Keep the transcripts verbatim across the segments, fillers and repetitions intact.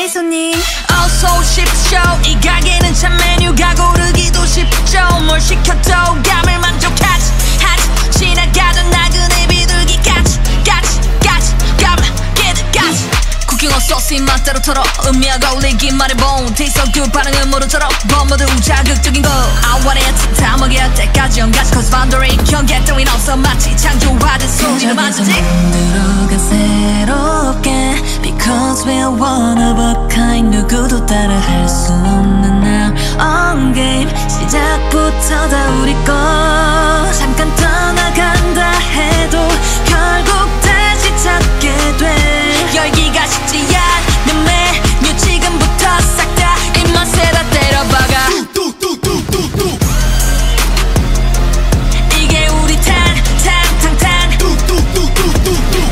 네 손님 어서 오십시오. 이 가게는 참 메뉴가 고르기도 쉽죠. 뭘 시켜도 감을 만족하지 하지 지나가던 나그네 비둘기까지 까지 까지 감을 깨듯까지 쿠킹 어소스 입맛대로 털어 음미하고 올리기만 해본 Taste so good 반응은 모르도록 범모두 자극적인 거 I want it 다 먹여야 때까지 연가지 Cause boundary 경계 따윈 없어 마치 창조하듯 소리를 만들지 들어가 새롭게 Because we're one of a kind 누구도 따라 할 수 없는 now On game 시작부터 다 우리 거 잠깐 떠나간다 해도 결국 다시 찾게 돼 열기가 식지 않는 메뉴 지금부터 싹 다 입맛에다 때려박아 뚝뚝뚝뚝뚝 이게 우리 탕탕탕탕 뚝뚝뚝뚝뚝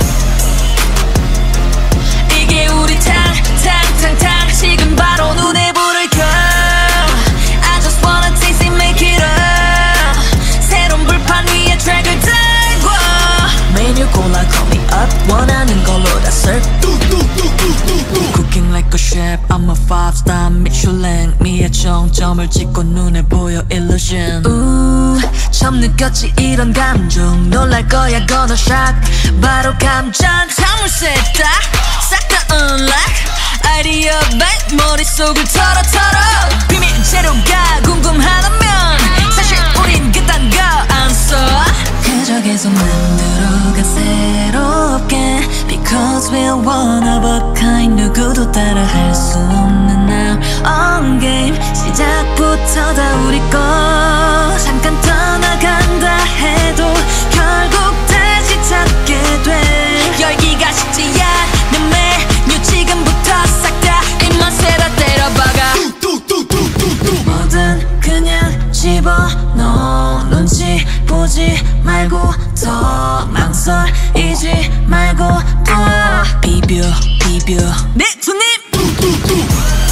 이게 우리 탕탕탕탕 지금 바로 눈에 불을 켜 I just wanna taste it make it up 새로운 불판 위에 트랙을 달고 메뉴 골라 call me up 원하는 걸로 다 serve 뚝뚝뚝뚝뚝 Cooking like a chef I'm a five star Michelin 미의 정점을 찍고 눈에 보여 illusion 우 처음 느꼈지 이런 감정 놀랄 거야 gonna shock 바로 감정 자물쇠 딱싹 다 unlock 아이디어 백 머릿속을 털어 털어 비밀 재료가 궁금하다면 사실 우린 그딴 거 안 써 그저 계속 만들어가 새롭게 Because we're one of a kind 누구도 따라 할 수 없는 now On game 시작부터 다 우리 거 잠깐 떠나간다 해도 결국 다시 찾게 돼 열기가 식지 않는 메뉴 지금부터 싹 다 입맛에다 때려박아 뚝뚝뚝뚝뚝 뭐든 그냥 집어넣어 눈치 보지 말고 더 망설이지 말고 더 비벼 비벼 네 손님 뚝뚝뚝